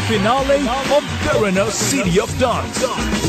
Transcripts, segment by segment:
finale of Derana City of Dance.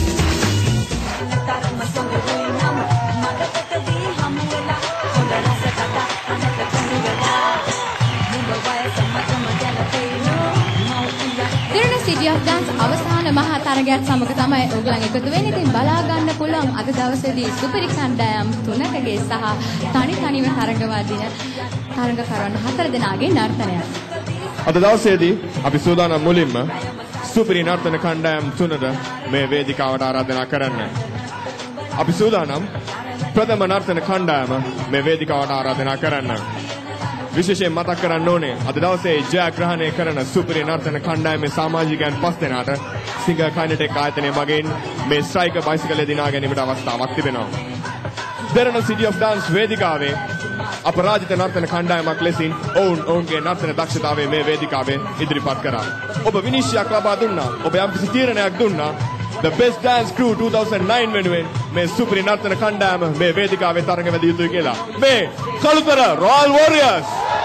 Derana City of Dance අවසාන මහා තරගයත් සමග තමයි ඔයගලන් එකතු වෙන්නේ. ඉතින් බලා ගන්න පුළුවන් අද දවසේදී සුපිරි කණ්ඩායම් තුනකගේ සහ තනිව තරඟවදින තරඟකරුවන් 4 දෙනාගේ නර්තනයක්. අද දවසේදී අපි සූදානම් මුලින්ම සුපිරි නර්තන කණ්ඩායම් තුනට මේ වේදිකාවට ආරාධනා කරන්න. අපි සූදානම් ප්‍රථම නර්තන කණ්ඩායම මේ වේදිකාවට ආරාධනා කරන්න. විශේෂයෙන් මතක් කරන්න ඕනේ අද දවසේ ජයග්‍රහණය කරන සුපිරි නර්තන කණ්ඩායමේ සමාජිකයන් 5 දෙනාට සිංගර් කයිනටෙක් ආයතනය මගින් මේ ස්ට්‍රයිකර් බයිසිකලය දිනා ගැනීමට අවස්ථාවක් තිබෙනවා. Derana City of Dance වේදිකාවේ අපරාජිත නර්තන කණ්ඩායමක් ලෙසින් ඔවුන්ගේ නර්තන දක්ෂතාවය මේ වේදිකාවේ ඉදිරිපත් කරා. ඔබ විනිශ්චයක් ලබා දුන්නා. ඔබ යම්කිසි තීරණයක් දුන්නා. The Best Dance Crew 2009 වෙනුවෙන් මේ සුපිරි නර්තන කණ්ඩායම මේ වේදිකාවේ තරඟ වැදිය යුතුයි කියලා. මේ කළුතර Royal Warriors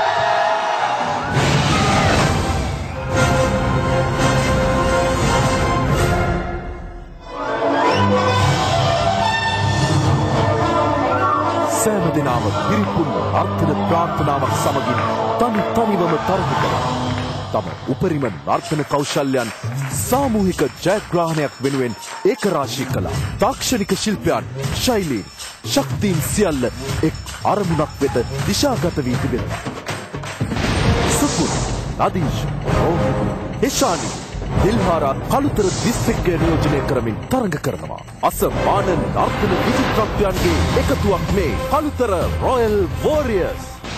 සෑම දිනම පිරිපුන් නර්තන ප්‍රාර්ථනාවක් සමගින් තනිවම තරඟ කරනවා. තම උපරිම නර්තන කෞශල්‍යයන් සාමූහික ජයග්‍රහණයක් වෙනුවෙන් ඒකරාශී කළ තාක්ෂණික ශිල්පයන් ශෛලීන් ශක්තියින් සියල්ල එක් අරමුණක් වෙත දිශාගත වී තිබෙනවා. සුපුර නදීෂ් රෝහණ හෙෂානි දිල්හාරා කළුතර දිස්ත්‍රික්කය නියෝජනය කරමින් තරඟ කරනවා. අසමාන නර්තන විචිත්‍රත්වයන්ගේ එකතුවක් මේ Kalutara royal warriors.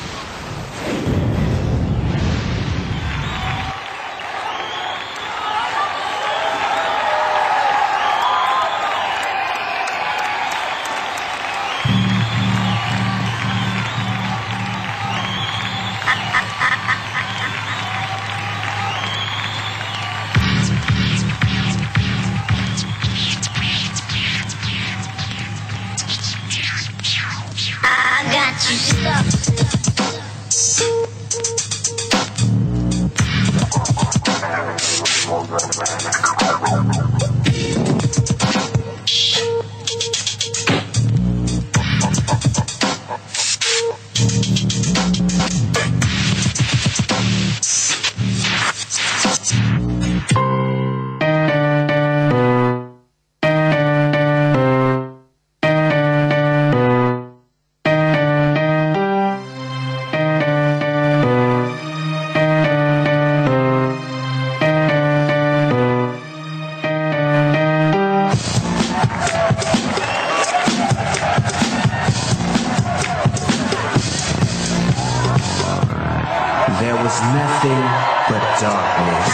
There was nothing but darkness.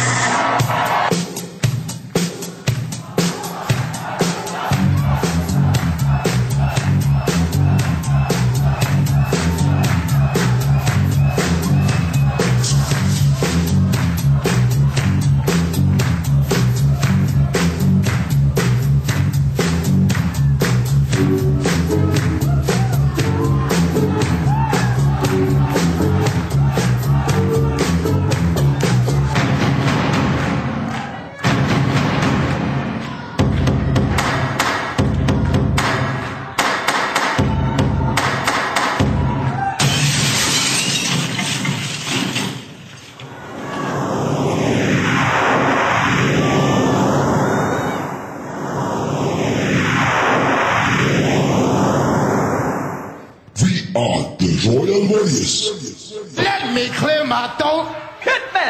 Royal Warriors. Let me clear my throat. Hit me.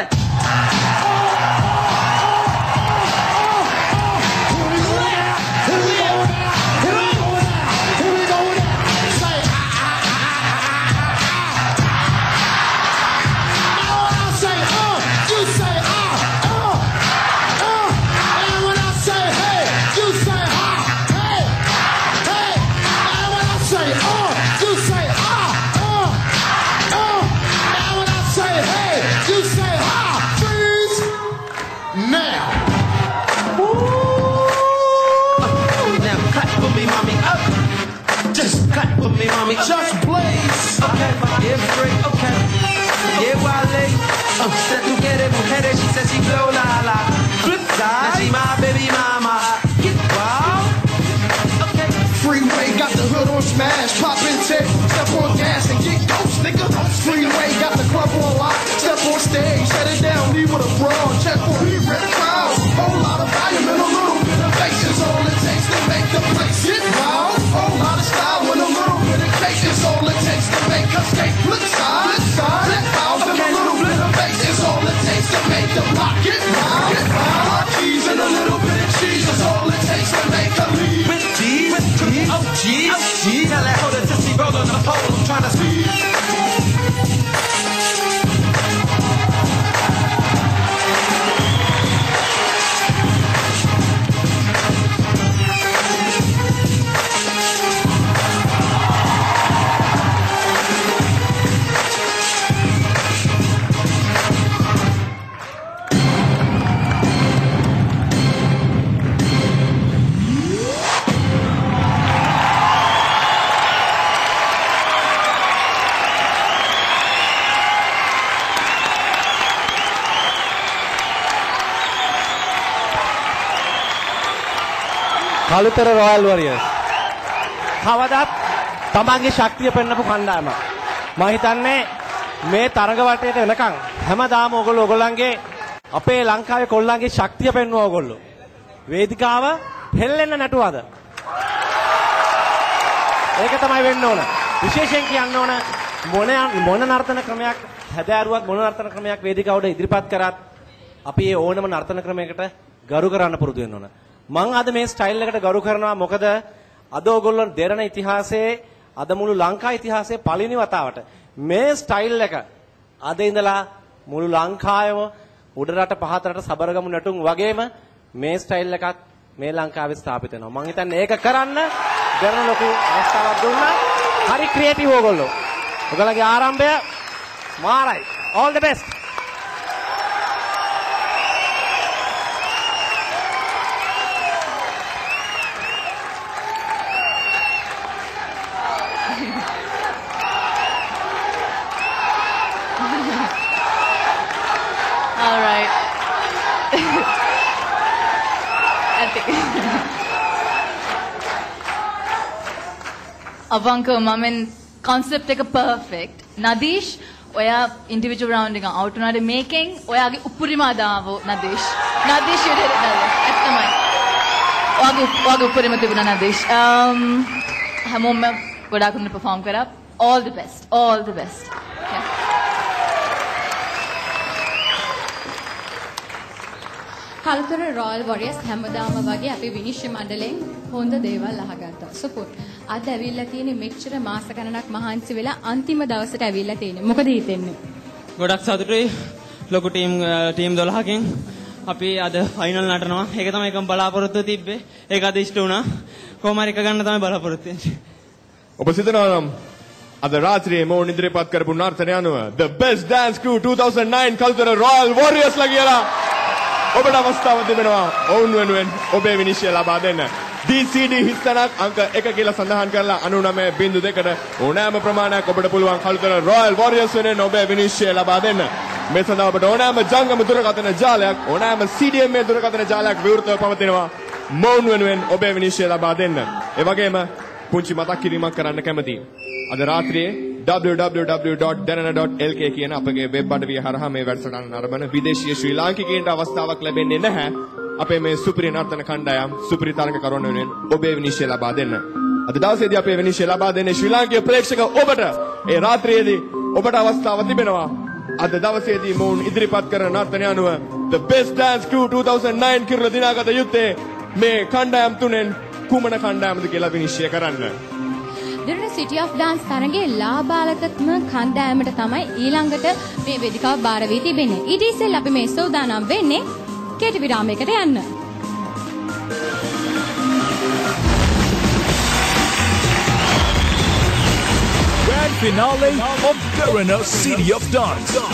You say, ha, freeze! Said to get it, mujeres, she said she blow la la. Flip side, now she my baby mama. Get wild. Okay. Freeway got the hood on smash, poppin' tech, step on gas and get ghost, nigga. Freeway got the club on lock, step on stage, shut it down, leave with a brawl, check for we red crowd. Whole lot of volume and a little bit of bass is all it takes to make the place get loud. Whole lot of style with a little bit of bass is all it takes to make us skate. Flip side, flip out with a little bit of bass is all it takes to make the block get loud. Get loud. Cheese and a little bit of cheese is all it takes to make a lead. With cheese, with cheese, oh cheese, oh cheese. Tell that hoe to sissy roll on the pole, I'm trying to see. Kalutara royal warriors කවදාත් තමන්ගේ ශක්තිය පෙන්නපු කණ්ඩායමක්. මම හිතන්නේ මේ තරඟ වටේට එනකන් හැමදාම ඔයගොල්ලෝගේ අපේ ලංකාවේ කොල්ලන්ගේ ශක්තිය පෙන්වුවා ඔයගොල්ලෝ. වේදිකාව හෙල්ලෙන්න නැටුවද? ඒක තමයි වෙන්න ඕන. විශේෂයෙන් කියන්න ඕන මොන නර්තන ක්‍රමයක් හැදෑරුවත් මොන නර්තන ක්‍රමයක් වේදිකාවට ඉදිරිපත් කරත් අපි ඒ ඕනම නර්තන ක්‍රමයකට ගරු කරන්න පුරුදු වෙන්න ඕන. මම අද මේ ස්ටයිල් එකට ගරු කරනවා මොකද අද ඔයගොල්ලෝ දෙරණ ඉතිහාසයේ අද මුළු ලංකා ඉතිහාසයේ පළවෙනි වතාවට මේ ස්ටයිල් එක අද ඉඳලා මුළු ලංකාවේම උඩරට පහතරට සබරගමු නැටුම් වගේම මේ ස්ටයිල් එකත් මේ ලංකාවේ ස්ථාපිත වෙනවා. මම හිතන්නේ ඒක කරන්න දෙරණ ලොකු අවස්ථාවක් දුන්නා. හරි ක්‍රියේටිව් ඔයගොල්ලෝ. ඔයගලගේ ආරම්භය මාරයි. all the best. All right. I think. Avanka, mamen concept එක perfect. Nadish, ඔයා individual round එක out උනාට මේකෙන් ඔයාගේ උපරිම අදාව Nadish. Nadish you did it well. ඇත්තමයි. ඔයාගේ උපරිම තිබුණා Nadish. හැමෝම ගොඩාක් හොඳට perform කරා. All the best. All the best. Okay. Kalutara royal Warriors හැමදාම වගේ අපි විනිශ්චය මණ්ඩලයෙන් හොඳ දේවල් අහගත්තා. සුපුත්. අද ඇවිල්ලා තියෙන්නේ මෙච්චර මාස ගණනක් මහන්සි වෙලා අන්තිම දවසට ඇවිල්ලා තියෙන්නේ. මොකද හිතෙන්නේ? ගොඩක් සතුටුයි. ලොකු ටීම් 12කින් අපි අද ෆයිනල් නටනවා. ඒක තමයි එකම බලාපොරොත්තුව තිබ්බේ. ඒක අද ඉෂ්ට වුණා. කොහොම හරි එක ගන්න තමයි බලාපොරොත්තු වෙන්නේ. ඔබ සිතනවා නම් අද රාත්‍රියේ මොවුන් ඉදිරිපත් කරපු නර්තනය අනුව The Best Dance Crew 2009 Kalutara royal Warriors ලා කියලා ඔබට අවස්ථාව තිබෙනවා ඔවුන් වෙනුවෙන් ඔබේ විනිශ්චය ලබා දෙන්න. DCD හිස්තනක් අංක 1 කියලා සඳහන් කරලා 99.2ට ඕනෑම ප්‍රමාණයක් ඔබට පුළුවන් කළුතර රොයල් වොරියර්ස් වෙනුවෙන් ඔබේ විනිශ්චය ලබා දෙන්න. මේ සඳහා ඔබට ඕනෑම ජංගම දුරකථන ජාලයක් ඕනෑම CDMA දුරකථන ජාලයක් විවෘතව පවතිනවා මොවුන් වෙනුවෙන් ඔබේ විනිශ්චය ලබා දෙන්න. ඒ වගේම පුංචි මතක් කිරීමක් කරන්න කැමතියි. අද රාත්‍රියේ www.derana.lk කියන අපගේ වෙබ් අඩවිය හරහා මේ වැඩසටහන නරඹන විදේශීය ශ්‍රී ලාංකිකයන්ට අවස්ථාවක් ලැබෙන්නේ නැහැ. අපේ මේ සුපිරි නර්තන කණ්ඩායම් සුපිරි තරඟකරුවන් වෙනුවෙන් ඔබේ විනිශ්චය ලබා දෙන්න. අද දවසේදී අපේ විනිශ්චය ලබා දෙන්නේ ශ්‍රී ලාංකීය ප්‍රේක්ෂක ඔබට. ඒ රාත්‍රියේදී ඔබට අවස්ථාව තිබෙනවා. අද දවසේදී මොවුන් ඉදිරිපත් කරන නර්තනය අනුව The Best Dance Crew 2009 කිරුළ දිනාගත යුත්තේ මේ කණ්ඩායම් තුනෙන් කුමන කණ්ඩායමද කියලා විනිශ්චය කරන්න. Derana City of Dance තරගයේ ලාභාලකත්ම කණ්ඩායමට තමයි ඊළඟට මේ වේදිකාව බාර වී තිබෙන්නේ. ඊට ඉස්සෙල්ලා අපි මේ සෝදානම් වෙන්නේ කෙටි විරාමයකට යන්න. Grand finale of Derana City of Dance.